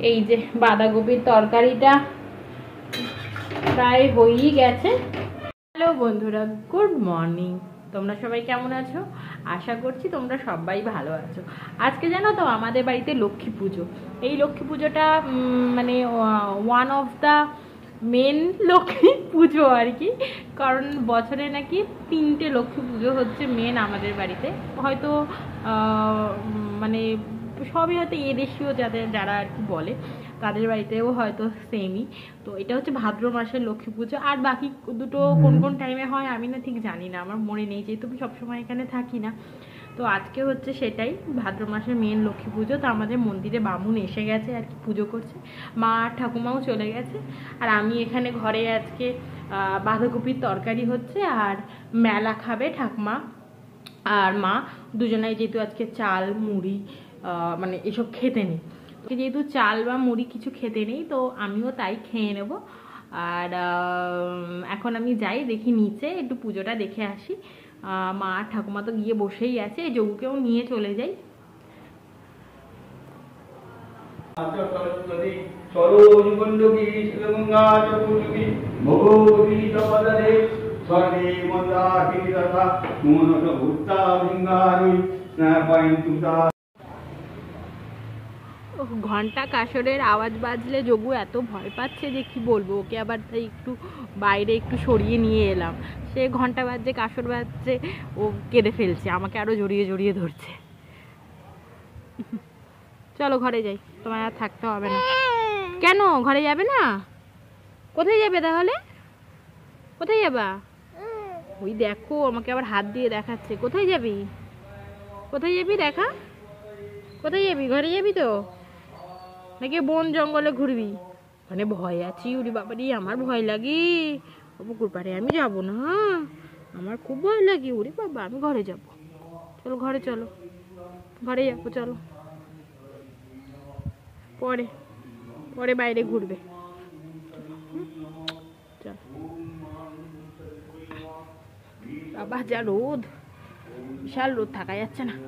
এই যে বাঁধাকপির তরকারিটা প্রায় হয়েই গেছে। হ্যালো বন্ধুরা, গুড মর্নিং। তোমরা সবাই কেমন আছো? আশা করছি তোমরা সবাই ভালো আছো। আজকে জানো তো আমাদের বাড়িতে লক্ষ্মী পুজো। এই লক্ষ্মী পুজোটা মানে one of the main Lakshmi Puja আর কি, কারণ বছরে নাকি 3টে লক্ষ্মী পুজো হচ্ছে মেন আমাদের বাড়িতে। হয়তো মানে সবই হয়তো এদেশীয় যারা আর কি বলে তাদের বাড়িতেও হয়তো সেমই। তো এটা হচ্ছে ভাদ্র মাসের লক্ষ্মী পুজো, আর বাকি দুটো কোন কোন টাইমে হয় আমি না ঠিক জানি না, আমার মনে নেই, যেহেতু আমি সবসময় এখানে থাকি না। তো আজকে হচ্ছে সেটাই ভাদ্র মাসের মেন লক্ষ্মী পুজো। তো আমাদের মন্দিরে বামুন এসে গেছে আর কি, পুজো করছে, মা আর ঠাকুমাও চলে গেছে, আর আমি এখানে ঘরে আজকে বাঁধাকপির তরকারি হচ্ছে, আর মেলা খাবে ঠাকুমা আর মা দুজনাই, যেহেতু আজকে চাল মুড়ি মানে এসব খেতে নেই, যেহেতু চাল বা মুড়ি কিছু খেতে নেই, তো আমিও তাই খেয়ে নেব। আর এখন আমি যাই, দেখি নিচে একটু পুজোটা দেখে আসি। মা আর ঠাকুমা তো গিয়ে বসেই আছে, যোগুকেও নিয়ে চলে যাই। ঘন্টা কাসরের আওয়াজ বাজলে যোগু এত ভয় পাচ্ছে যে কি বলবো, ওকে আবার তাই একটু বাইরে একটু সরিয়ে নিয়ে এলাম। সে ঘন্টা বাজছে কাসর বাজছে ও কেঁদে ফেলছে, আমাকে আরো জড়িয়ে জড়িয়ে ধরছে। চলো ঘরে যাই, তোমার আর থাকতে হবে না। কেন ঘরে যাবে না? কোথায় যাবে তাহলে? কোথায় যাবা? ওই দেখো আমাকে আবার হাত দিয়ে দেখাচ্ছে। কোথায় যাবি? কোথায় যাবি দেখা? কোথায় যাবি? ঘরে যাবি তো নাকি বন জঙ্গলে ঘুরবি? মানে ভয় আছি, উরি বাবারি আমার ভয় লাগে, পুকুর পাড়ে আমি যাবো না, আমার খুব ভয় লাগে, উরি বাবা আমি ঘরে যাব। চলো ঘরে, চলো ঘরে যাবো, চলো পরে পরে বাইরে ঘুরবে। চল বাবা, যা রোদ, বিশাল রোদ, থাকা যাচ্ছে না।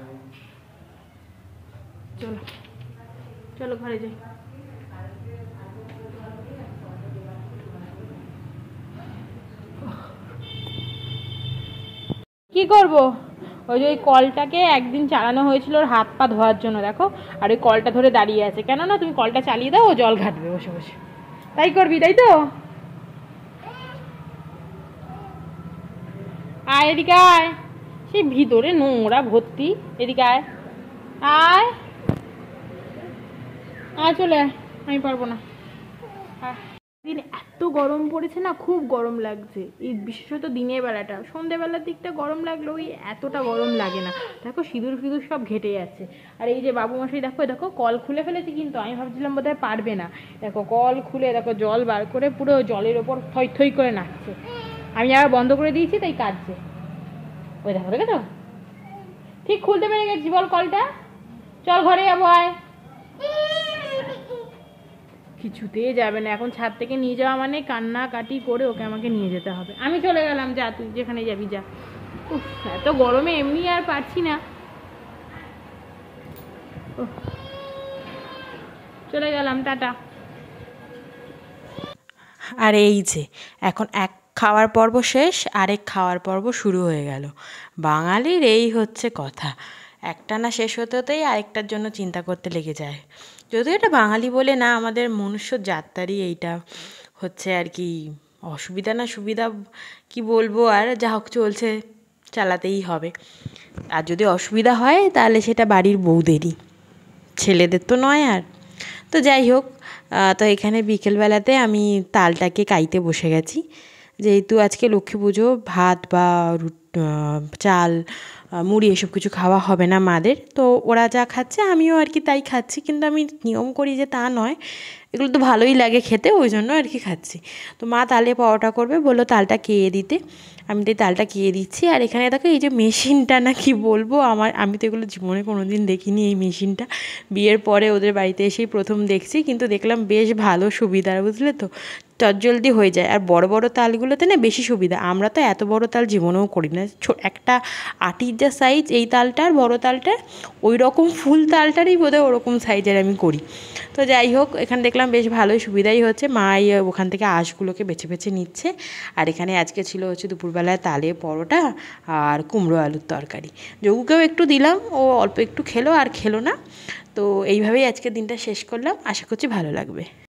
চলো চলো ঘরে যাই। কি করব? ওই যে ওই কলটাকে একদিন চালানো হয়েছিল ওর হাত পা ধোয়ার জন্য, দেখো, আর ওই কলটা ধরে দাঁড়িয়ে আছে। কেন না তুমি কলটা চালিয়ে দাও, ও জল ঘাটবে বসে বসে। তাই করবি, তাই তো? আয় এদিকে আয়, সেই ভিতরে নোংরা ভর্তি, এদিকে আয়, আয় আয়, চলে আয়, আমি পারবো না। দিন এত গরম পড়েছে না, খুব গরম লাগছে, এই বিশেষত দিনের বেলাটা। সন্ধ্যেবেলার দিকটা গরম লাগলো, ওই এতটা গরম লাগে না। দেখো সিঁদুর ফিঁদুর সব ঘেটে যাচ্ছে। আর এই যে বাবু মশাই দেখো দেখো কল খুলে ফেলেছে, কিন্তু আমি ভাবছিলাম বোধহয় পারবে না। দেখো কল খুলে দেখো জল বার করে পুরো জলের ওপর থই থই করে নাচছে। আমি আবার বন্ধ করে দিয়েছি, তাই কাঁদছে। ওই দেখো, দেখেছো, ঠিক খুলতে পেরে গেছি। বল কলটা, চল ঘরে যাবো, আয়। কিছুতেই যাবে না, এখন ছাদ থেকে নিয়ে যাওয়া মানে কান্নাকাটি করে ওকে আমাকে নিয়ে যেতে হবে। আমি চলে গেলাম, যা তুই যেখানে যাবি যা। উফ, এত গরমে এমনি আর পারছি না। চলে গেলাম, টাটা। আর এই যে এখন এক খাওয়ার পর্ব শেষ, আরেক খাওয়ার পর্ব শুরু হয়ে গেল। বাঙালির এই হচ্ছে কথা, একটা না শেষ হতে হতেই আরেকটার জন্য চিন্তা করতে লেগে যায়। যদিও এটা বাঙালি বলে না, আমাদের মনুষ্য জাতটারই এইটা হচ্ছে আর কি, অসুবিধা না সুবিধা কি বলবো, আর যা হোক চলছে, চালাতেই হবে। আর যদি অসুবিধা হয় তাহলে সেটা বাড়ির বউদেরই, ছেলেদের তো নয়। আর তো যাই হোক, তো এখানে বিকেলবেলাতে আমি তালটাকে কাইতে বসে গেছি, যেহেতু আজকে লক্ষ্মী পুজো, ভাত বা চাল মুড়ি এসব কিছু খাওয়া হবে না মাদের। তো ওরা যা খাচ্ছে আমিও আর কি তাই খাচ্ছি, কিন্তু আমি নিয়ম করি যে তা নয়, এগুলো তো ভালোই লাগে খেতে, ওই জন্য আর কি খাচ্ছি। তো মা তালে পরোটা করবে, বললো তালটা কেয়ে দিতে, আমি তো তালটা কেয়ে দিচ্ছি। আর এখানে দেখো এই যে মেশিনটা, না কি বলবো, আমি তো এগুলো জীবনে কোনো দিন দেখিনি এই মেশিনটা, বিয়ের পরে ওদের বাড়িতে এসেই প্রথম দেখছি, কিন্তু দেখলাম বেশ ভালো সুবিধার, বুঝলে তো। চটজলদি হয়ে যায়। আর বড় বড় তালগুলোতে না বেশি সুবিধা। আমরা তো এত বড় তাল জীবনেও করি না। একটা আটির যা সাইজ এই তালটার, বড় তালটার, ওই রকম ফুল তালটারই বোধহয় ওরকম সাইজের আমি করি। তো যাই হোক, এখানে দেখলাম বেশ ভালোই সুবিধাই হচ্ছে। মা ওখান থেকে আঁশগুলোকে বেছে বেছে নিচ্ছে। আর এখানে আজকে ছিল হচ্ছে দুপুরবেলায় তালে পরোটা আর কুমড়ো আলুর তরকারি। যোগুকেও একটু দিলাম, ও অল্প একটু খেলো আর খেলো না। তো এইভাবেই আজকের দিনটা শেষ করলাম। আশা করছি ভালো লাগবে।